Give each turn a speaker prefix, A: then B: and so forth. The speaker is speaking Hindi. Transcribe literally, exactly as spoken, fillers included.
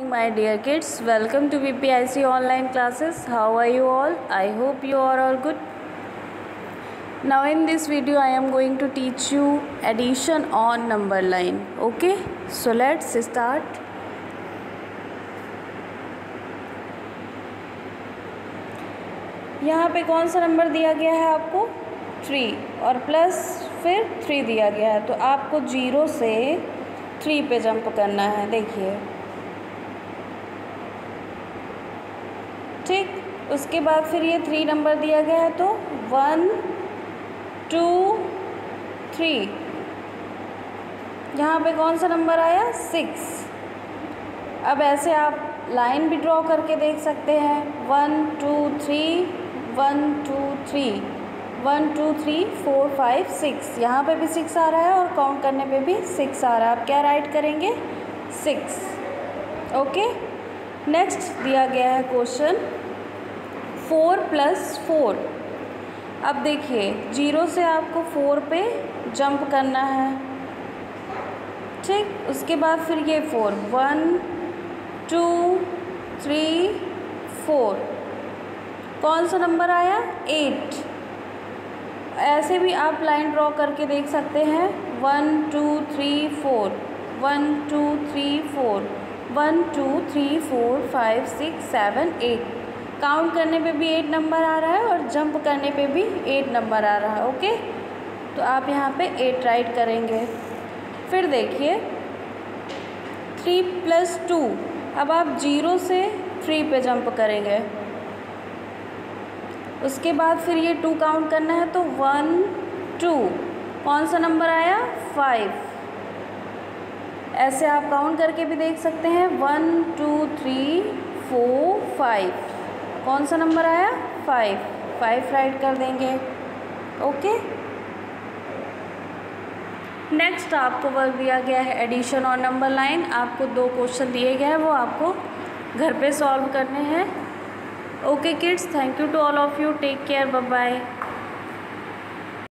A: morning, my dear kids. Welcome to V P I C online classes. How are you all? I hope you are all good. Now in this video I am going to teach you addition on number line. Okay, so let's start. यहाँ पे कौन सा नंबर दिया गया है आपको? थ्री, और प्लस फिर थ्री दिया गया है, तो आपको जीरो से थ्री पे जंप करना है। देखिए, ठीक, उसके बाद फिर ये थ्री नंबर दिया गया है, तो वन टू थ्री, यहाँ पे कौन सा नंबर आया? सिक्स। अब ऐसे आप लाइन भी ड्रॉ करके देख सकते हैं, one two three, one two three, one two three four five six, यहाँ पे भी सिक्स आ रहा है और काउंट करने पे भी सिक्स आ रहा है। आप क्या राइट करेंगे? सिक्स। ओके, नेक्स्ट दिया गया है क्वेश्चन फोर प्लस फोर। अब देखिए, जीरो से आपको फोर पे जंप करना है, ठीक, उसके बाद फिर ये four, one two three four, कौन सा नंबर आया? एट। ऐसे भी आप लाइन ड्रॉ करके देख सकते हैं, one two three four, one two three four, one two three four five six seven eight, count करने पे भी एट नंबर आ रहा है और जंप करने पे भी एट नंबर आ रहा है। ओके, तो आप यहाँ पे एट राइट करेंगे। फिर देखिए थ्री प्लस टू, अब आप जीरो से थ्री पे जंप करेंगे, उसके बाद फिर ये टू काउंट करना है, तो वन टू, कौन सा नंबर आया? फाइव। ऐसे आप काउंट करके भी देख सकते हैं, one two three four five, कौन सा नंबर आया? फाइव। फाइव राइट कर देंगे। ओके, नेक्स्ट आपको वर्क दिया गया है एडिशन और नंबर लाइन। आपको दो क्वेश्चन दिए गए हैं, वो आपको घर पे सॉल्व करने हैं। Okay kids, thank you to all of you. Take care. Bye bye.